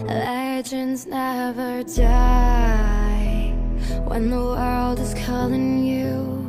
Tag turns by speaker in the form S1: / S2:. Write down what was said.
S1: Legends never die when the world is calling you.